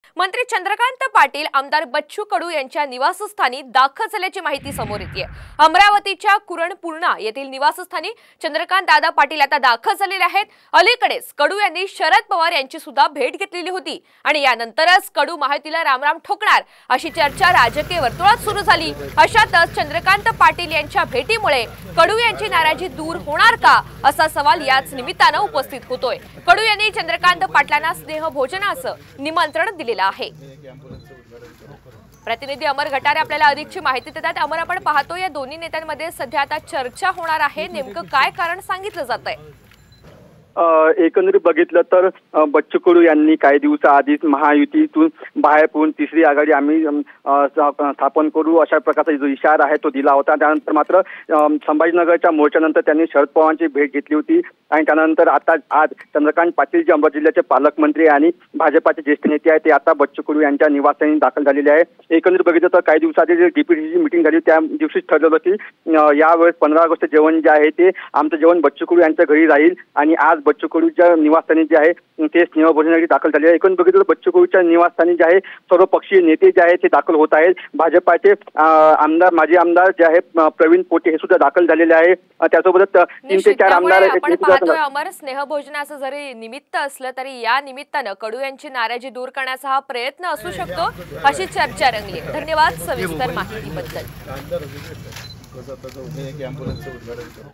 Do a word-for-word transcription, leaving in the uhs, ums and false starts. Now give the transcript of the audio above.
मंत्री चंद्रकांत पाटील आमदार बच्चू कडू यांच्या निवासस्थानी दाखल झाल्याची माहिती समोर येते। अमरावतीच्या कुरणपूर्णा येथील निवासस्थानी चंद्रकांत दादा पाटील आता दाखल झालेले आहेत। अलीकडेच कडू यांनी शरद पवार यांची सुद्धा भेट घेतलेली होती आणि यानंतरच कडू माहितीला रामराम ठोकणार अशी चर्चा राजकीय वर्तुळात सुरू झाली। अशातच चंद्रकांत पाटील यांच्या भेटीमुळे कडू यांची नाराजी दूर होणार का असा सवाल याच निमित्ताने उपस्थित होतोय। कडू यांनी चंद्रकांत पाटलांना स्नेहभोजनाचं निमंत्रण दिलेलं आहे। प्रतिनिधी अमर गटारे आपल्याला अधिकची माहिती देतात। अमर, आपण पाहतो या दोन्ही नेत्यांमध्ये सध्या आता चर्चा होणार आहे, नेमकं काय कारण सांगितलं जातंय? एकंदरीत बघितलं तर बच्चू कडू यांनी काही दिवसाआधीच महायुतीतून बाहेर पडून तिसरी आघाडी आम्ही स्थापन करू अशा प्रकारचा जो इशारा आहे तो दिला होता। त्यानंतर मात्र संभाजीनगरच्या मोर्चानंतर त्यांनी शरद पवारांची भेट घेतली होती आणि त्यानंतर आता आज चंद्रकांत पाटील जे अमरावती जिल्ह्याचे पालकमंत्री आणि भाजपाचे ज्येष्ठ नेते आहेत ते आता बच्चू कडू यांच्या निवासस्थानी दाखल झालेले आहे। एकंदरीत बघितलं तर काही दिवसाआधी जे डीपीडीची मिटिंग झाली त्या दिवशीच ठरलं होतं की यावेळेस पंधरा ऑगस्ट जेवण जे आहे ते आमचं जेवण बच्चू कडू यांच्या घरी राहील आणि आज बच्चू कडूच्या निवासस्थानी जे आहे ते स्नेहभोजनासाठी दाखल झाले आहे। एकूण बघितलं बच्चू कडूच्या निवासस्थानी जे आहे सर्व पक्षीय नेते जे आहेत ते दाखल होत आहेत। भाजपाचे आमदार माजी आमदार जे आहे प्रवीण पोटे हे सुद्धा दाखल झालेले आहे। त्यासोबतच तीन ते चार आमदार अमर, स्नेहभोजनाचं जरी निमित्त असलं तरी या निमित्तानं कडू यांची नाराजी दूर करण्याचा हा प्रयत्न असू शकतो अशी चर्चा रंगली। धन्यवाद सविस्तर माहितीबद्दल।